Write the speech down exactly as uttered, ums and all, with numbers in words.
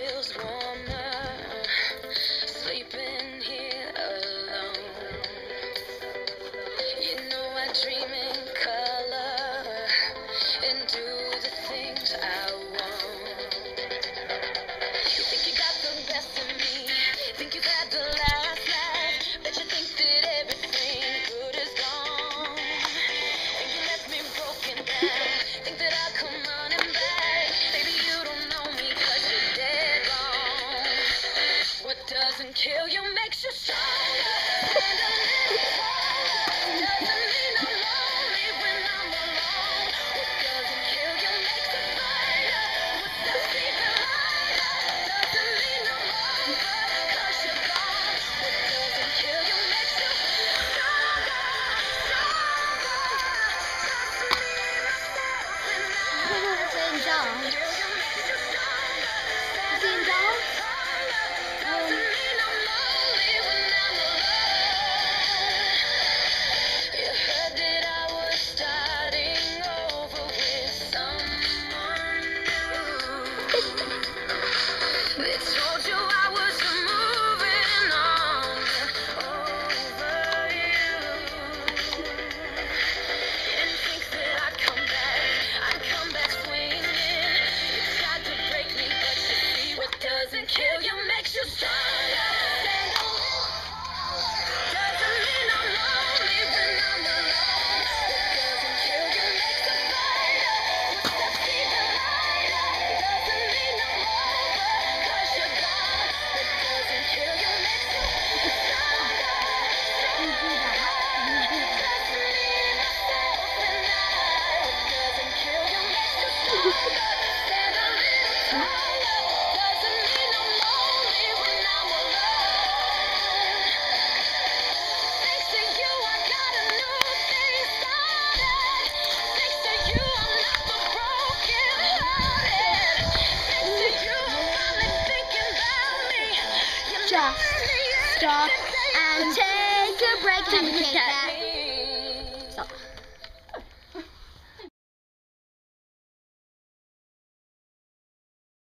feels warmer, sleeping here alone. You know I dream in color and do the things I want. You think you got the best of me, think you've had the last laugh, bet you think that everything good is gone, and you left me broken down, think that I'll come running back. Baby, you don't know me 'cause you're dead wrong. What doesn't kill you makes you stronger, and a little taller. Doesn't mean I'm lonely when I'm alone. What doesn't kill you makes you fighter. What does even lighter? Doesn't mean I'm over 'cause you're gone. What doesn't kill you makes you stronger, stronger. Just me, myself, and I. Doesn't kill you makes you stronger. Stand a little taller. Doesn't mean I'm lonely when I'm alone. You heard that I was starting over with someone new. They told you I was moving on over you. Didn't think that I'd come back, I'd come back swinging. You tried to break me, but you see what doesn't kill you makes you stronger. Stand a little taller. Doesn't mean I'm lonely when I'm alone. What doesn't kill you makes a fighter. What steps even lighter? Doesn't mean I'm over 'cause you're gone. What doesn't kill you makes you stronger, stronger. Just me, myself, and I. What doesn't kill you makes you stronger. Stand a little taller. Doesn't mean I'm lonely when I'm alone. Thanks to you, I got a new thing started. Thanks to you, I'm not the broken-hearted. Thanks to you, I'm finally thinking about me. You Just made me stop everything and that you take a break. Have a kick